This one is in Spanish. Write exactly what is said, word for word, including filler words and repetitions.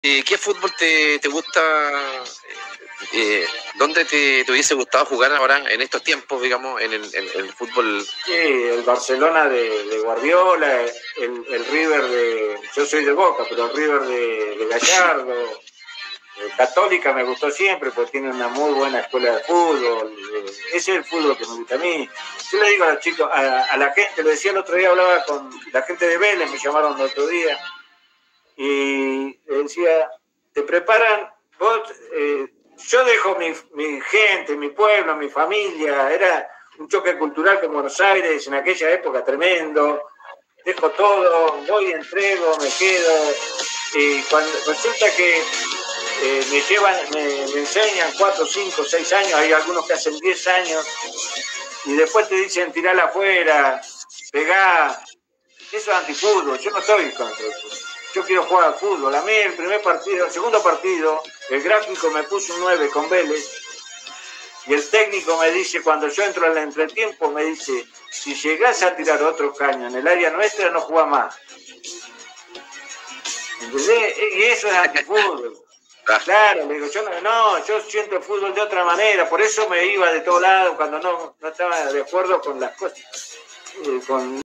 Eh, ¿Qué fútbol te, te gusta? Eh, ¿Dónde te, te hubiese gustado jugar ahora en estos tiempos, digamos, en el, en, en el fútbol? Sí, el Barcelona de, de Guardiola, el, el River de... Yo soy de Boca, pero el River de, de Gallardo. Eh, Católica me gustó siempre porque tiene una muy buena escuela de fútbol. Eh, ese es el fútbol que me gusta a mí. Yo le digo a los chicos, a, a la gente, lo decía el otro día, hablaba con la gente de Vélez, me llamaron el otro día, y decía, te preparan, vos, eh, yo dejo mi, mi gente, mi pueblo, mi familia, era un choque cultural con Buenos Aires en aquella época tremendo, dejo todo, voy, entrego, me quedo, y cuando resulta que eh, me llevan, me, me enseñan cuatro, cinco, seis años, hay algunos que hacen diez años, y después te dicen tirala afuera, pegá, eso es antifútbol, yo no estoy contra el fútbol. Yo quiero jugar al fútbol. A mí el primer partido, el segundo partido, el gráfico me puso un nueve con Vélez y el técnico me dice, cuando yo entro al entretiempo, me dice, si llegás a tirar otro caño en el área nuestra, no jugás más. ¿Entendés? Y eso es antifútbol. Claro, le digo, yo no, no, yo siento el fútbol de otra manera, por eso me iba de todos lados cuando no, no estaba de acuerdo con las cosas. Eh, con